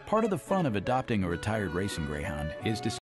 Part of the fun of adopting a retired racing greyhound is